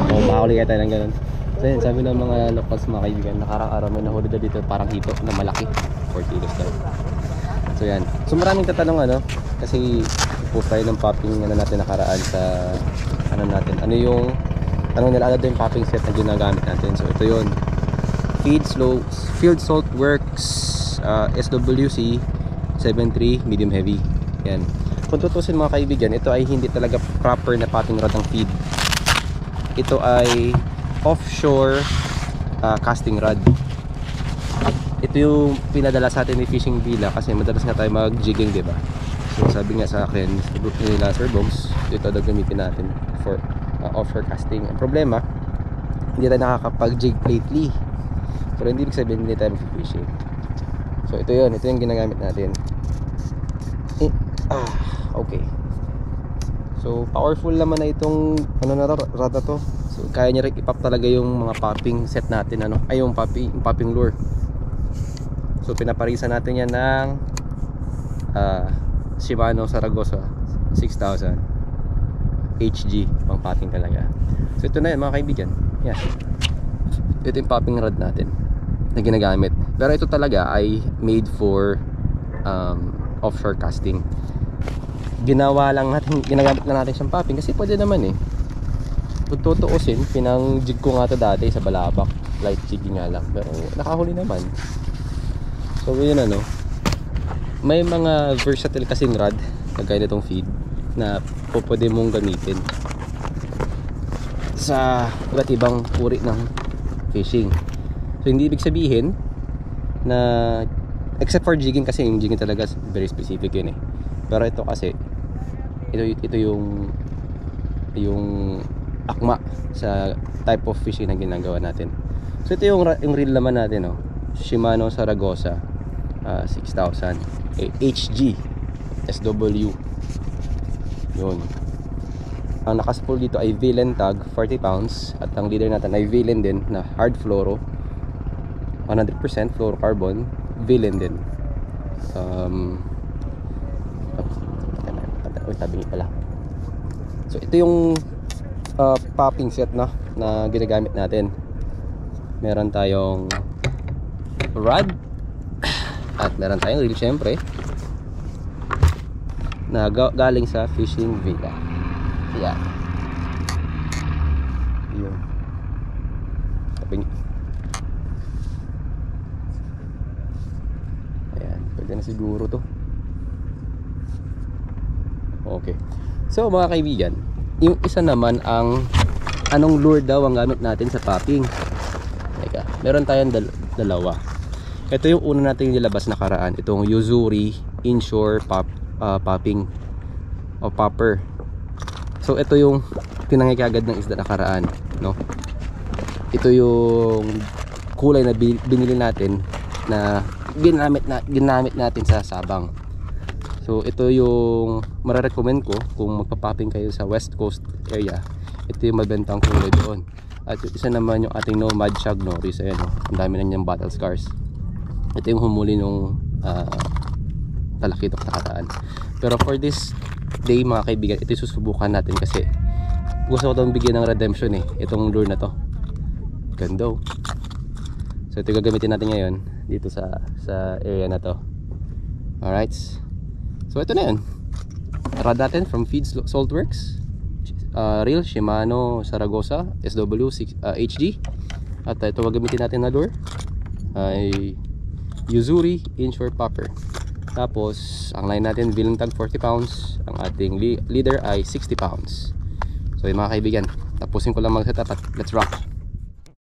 O makakuli tayo ng ganun. So yun, sabi ng mga locals mga kaibigan, nakarang araw may nahuli na dito parang hito na malaki, 4 kilos daw. So yan, so maraming tatanong ano, kasi post tayo ng popping ano natin nakaraan sa ano natin, ano yung nila, ano yung popping set na ginagamit natin. So ito yun, Field Salt Works SWC 73 medium heavy. Yan, kung tutusin mga kaibigan, ito ay hindi talaga proper na popping rod ng feed. Ito ay offshore casting rod. Ito yung pinadala sa atin ni Fishing Villa kasi madalas nga tayo mag-jigging, diba? So sabi nga sa akin nila Sir Bogs, ito daw gamitin natin for offshore casting. Ang problema, hindi tayo nakakapag-jig lately, pero hindi ibig sabihin hindi tayo mag-fishing. So ito yung ginagamit natin. Okay. So powerful naman na itong ano na rod na to. So kaya niya rin ipop talaga yung mga popping set natin, ano, ay yung popping lure. So pinaparisan natin yan ng Shimano Saragosa 6000 HG, pang popping talaga. So ito na yun mga kaibigan. Yan, ito yung popping rod natin na ginagamit. Pero ito talaga ay made for offshore casting. Ginawa lang natin, ginagamit lang natin siyang popping kasi pwede naman eh. Kung tutuusin, pinang-jig ko nga ito dati sa Balabak, light jigging nga lang, pero nakahuli naman. So yun, ano, may mga versatile kasing rod kagaya nitong feed na pwede mong gamitin sa iba't ibang uri ng fishing. So hindi ibig sabihin na, except for jigging, kasi yung jigging talaga very specific yun eh. Pero ito kasi ito yung akma sa type of fishing na ginagawa natin. So ito yung reel naman natin, oh. Shimano Saragosa 6000 HG SW. Yun. Ang nakaspool dito ay Villain tag 40 pounds at ang leader natin ay Villain din na hard fluoro 100% fluorocarbon, Villain din. Tabi pala. So ito yung popping set na ginagamit natin. Meron tayong rod at meron tayong reel, syempre, na galing sa Fishing Villa. Yan. Yun. Ayan, pwede na siguro to. Okay. So mga kaibigan, yung isa naman ang anong lure daw ang gamit natin sa popping. Teka, meron tayong dalawa. Ito yung una natin nilabas na karaan, itong Yo-Zuri inshore popping o popper. So ito yung pinangikagad ng isda na karaan, no? Ito yung kulay na binili natin na ginamit natin sa Sabang. So ito yung mararecommend ko kung magpa-popping kayo sa West Coast area. Ito yung mabentang kulay doon. At yung isa naman yung ating Nomad Shag Norris. Ayan, oh, ang dami na niyang battle scars. Ito yung humuli nung talakitok na kataan. Pero for this day mga kaibigan, ito yung susubukan natin kasi gusto ko itong bigyan ng redemption eh, itong lure na to. Ganda, oh. So ito yung gagamitin natin ngayon dito sa area na to. Alright, so ito na yun, rod natin from Field Salt Works, reel Shimano Saragosa SW HG. At ito gagamitin natin na lure ay Yo-Zuri inshore popper. Tapos ang line natin Villain tag 40 pounds, ang ating leader ay 60 pounds. So yung mga kaibigan, tapusin ko lang mag-setup at let's rock.